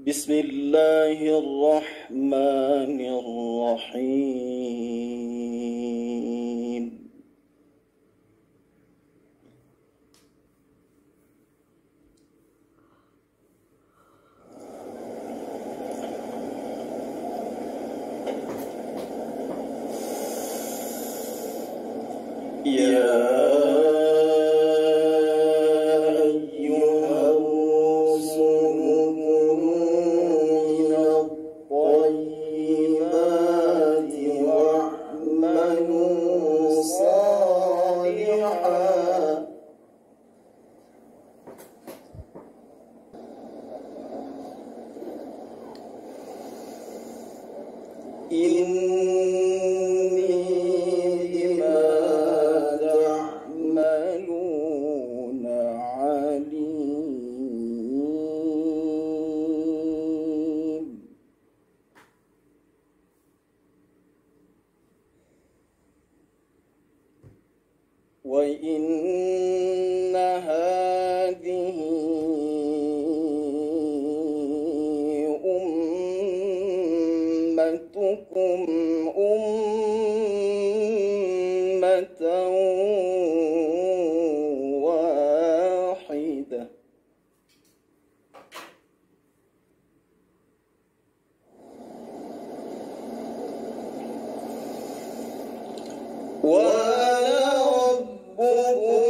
بسم الله الرحمن الرحيم. يا إني بما تعملون عليم. وإن هذه أمتكم أمة واحدة وأنا ربكم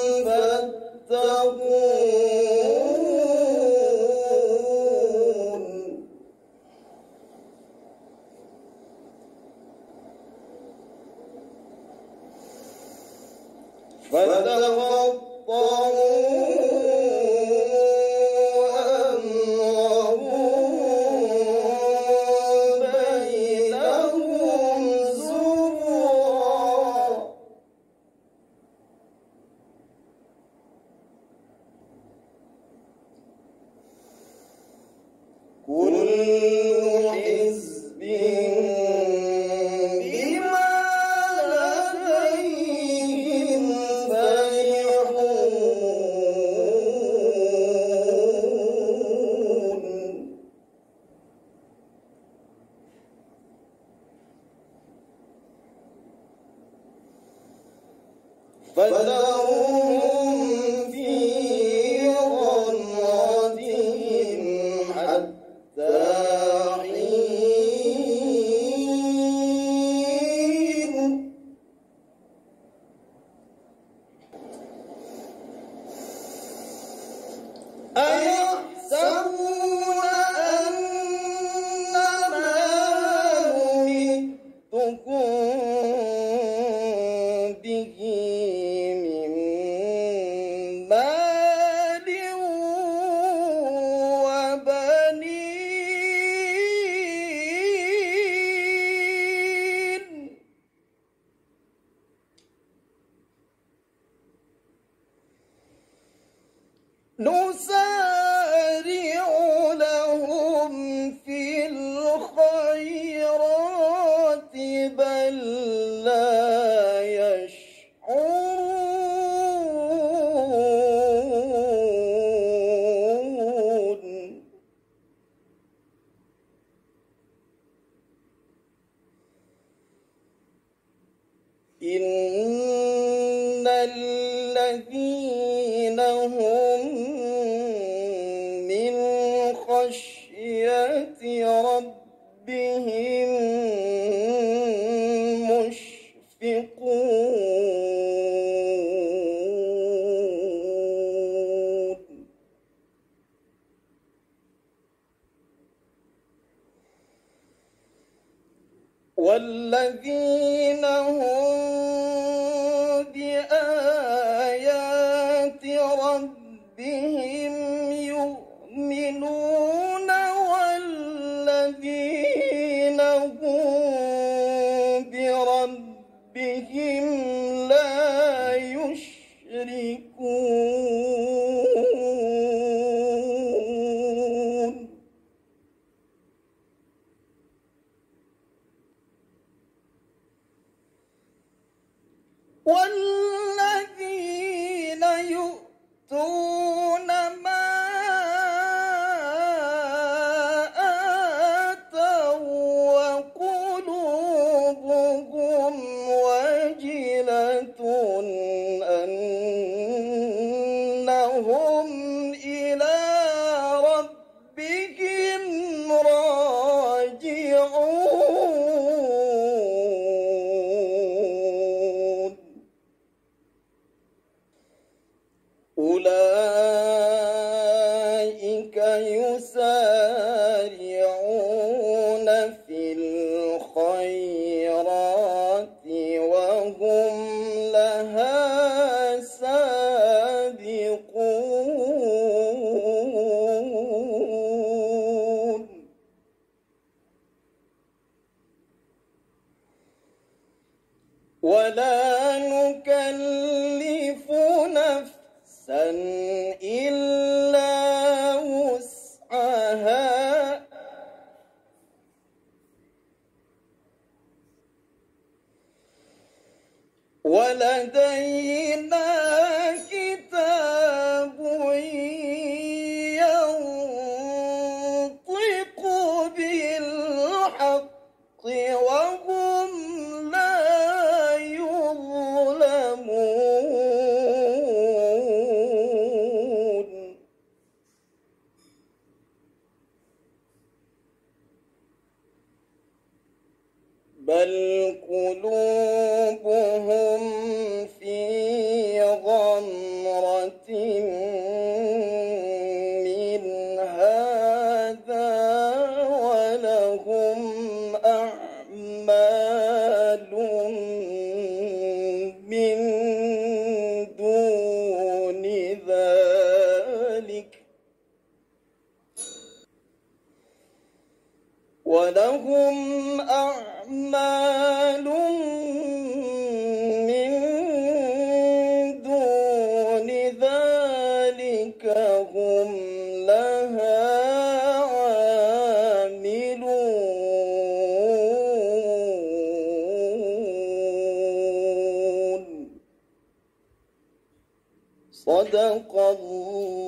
فاتقون. فتقطعوا أمرهم بينهم زبرا. كل حزب بما لديهم فرحون. فذرهم في غمرتهم حتى حين. أيحسبون أنما نمدكم به من مال وبنين نسارع لهم في الخيرات بل لا يشعرون. إن الذين هم من خشية ربهم مشفقون. والذين هم بآيات ربهم يؤمنون والذين هم بربهم لا يشركون. والذين يؤتون ما وهم إلى ربهم راجعون أولئك يسارعون في الخيرات وهم لها سابقون ولا نكلف نفسا إلا وسعها ولدينا كتاب ينطق بالحق وهم لا يظلمون بل قلوبهم في غمرة من هذا ولهم أعمال من دون ذلك هم لها عاملون صدق الله